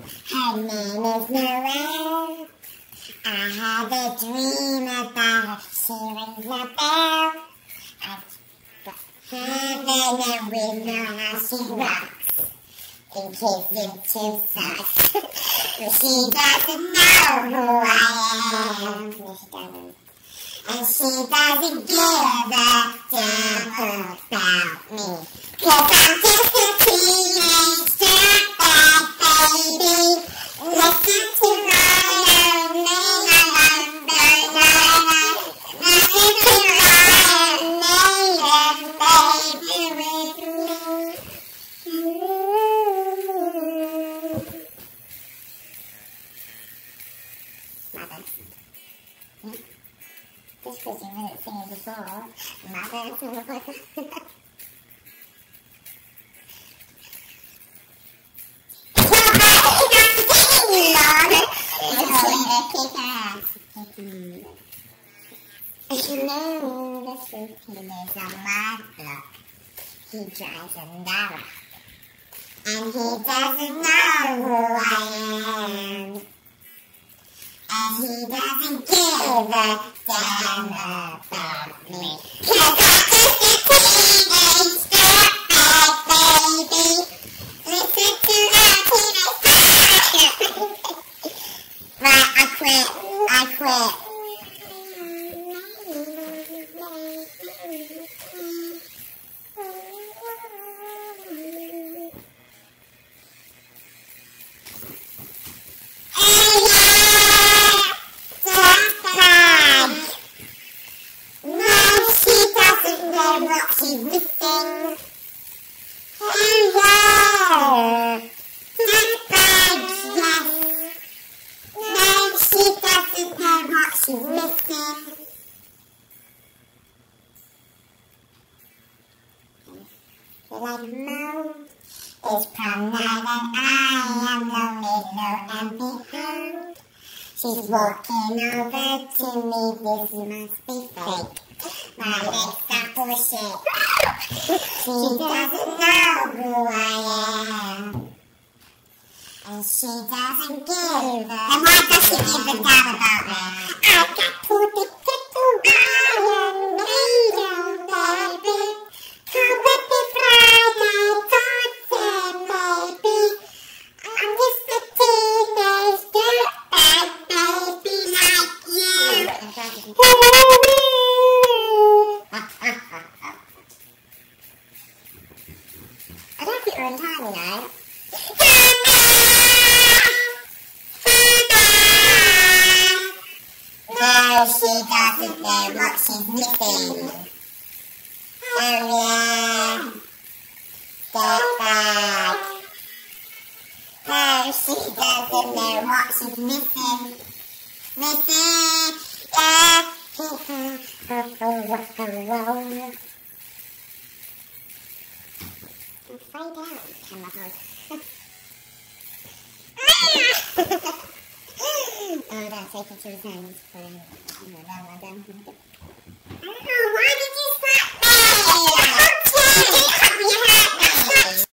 Her name is Noelle. I had a dream about her. She rings the bell. Heaven and we know how she rocks. In case it's too sucks. But she doesn't know who I am. No, she doesn't. And she doesn't give a damn about me. 'Cause I'm just a teenage dirtbag baby. Listen to my own name. Listen to my own name, baby, with me. Mother. Just because you heard it singing before, Mother. You know the truth, he lives on my block. He drives a Nara. And he doesn't know who I am. And he doesn't give a damn about me. 'Cause I'm just a teenage dirtbag baby. Listen to that teenage. Right, I quit. She's missing. Oh yeah, that's bad, yes. No, she doesn't know what she's missing. Like Mo is prom night and I am lonely, low and behold. She's walking over to me, this must be fake. My legs are pushing. She doesn't know who I am. And she doesn't give a... And why does she give a damn about me? I got to be Iron Maiden, baby. Come with me Friday, Thursday, baby. I'm just a teenage dirtbag baby like you. I don't think you're in time, you know. No, she doesn't know what she's missing. Oh yeah, dirtbag. No, she doesn't know what she's missing. Missing, yeah. Find out, chemical. Oh, that's safe for 2 seconds. Oh, why